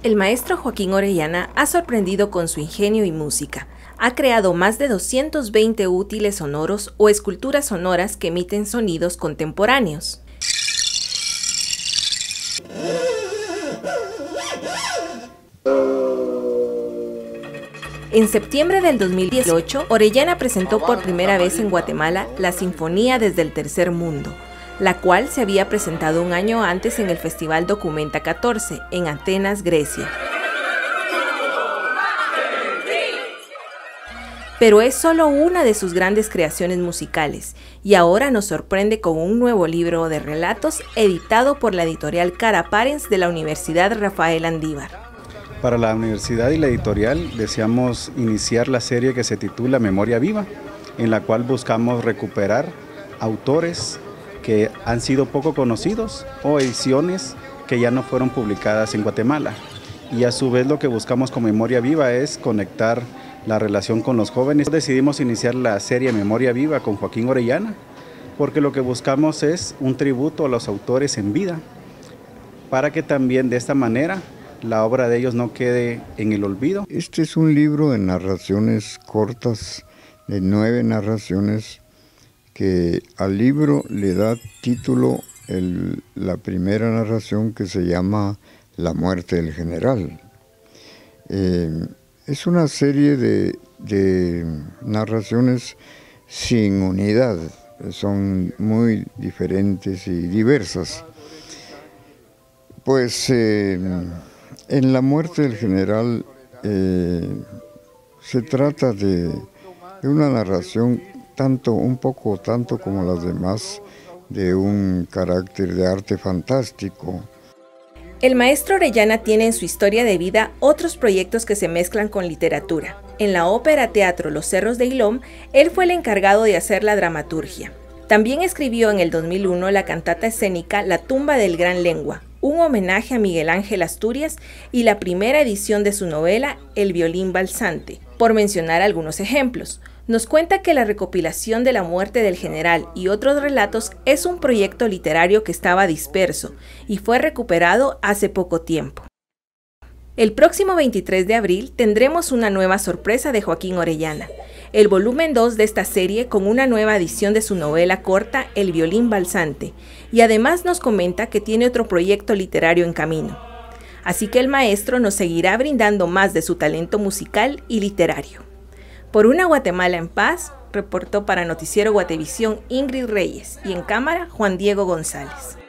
El maestro Joaquín Orellana ha sorprendido con su ingenio y música. Ha creado más de 220 útiles sonoros o esculturas sonoras que emiten sonidos contemporáneos. En septiembre del 2018, Orellana presentó por primera vez en Guatemala la Sinfonía desde el Tercer Mundo, la cual se había presentado un año antes en el Festival Documenta 14, en Atenas, Grecia. Pero es solo una de sus grandes creaciones musicales, y ahora nos sorprende con un nuevo libro de relatos editado por la editorial Cara Parents de la Universidad Rafael Andívar. Para la universidad y la editorial deseamos iniciar la serie que se titula Memoria Viva, en la cual buscamos recuperar autores que han sido poco conocidos o ediciones que ya no fueron publicadas en Guatemala. Y a su vez lo que buscamos con Memoria Viva es conectar la relación con los jóvenes. Decidimos iniciar la serie Memoria Viva con Joaquín Orellana, porque lo que buscamos es un tributo a los autores en vida, para que también de esta manera la obra de ellos no quede en el olvido. Este es un libro de narraciones cortas, de 9 narraciones, que al libro le da título la primera narración, que se llama La muerte del general. Es una serie de narraciones sin unidad, son muy diferentes y diversas. Pues en La muerte del general se trata de una narración tanto como las demás, de un carácter de arte fantástico. El maestro Orellana tiene en su historia de vida otros proyectos que se mezclan con literatura. En la ópera teatro Los Cerros de Hilom, él fue el encargado de hacer la dramaturgia. También escribió en el 2001 la cantata escénica La tumba del gran lengua, un homenaje a Miguel Ángel Asturias, y la primera edición de su novela El violín balsante, por mencionar algunos ejemplos. Nos cuenta que la recopilación de La muerte del general y otros relatos es un proyecto literario que estaba disperso y fue recuperado hace poco tiempo. El próximo 23 de abril tendremos una nueva sorpresa de Joaquín Orellana, el volumen 2 de esta serie con una nueva edición de su novela corta El violín balsante, y además nos comenta que tiene otro proyecto literario en camino. Así que el maestro nos seguirá brindando más de su talento musical y literario. Por una Guatemala en paz, reportó para Noticiero Guatevisión Ingrid Reyes, y en cámara Juan Diego González.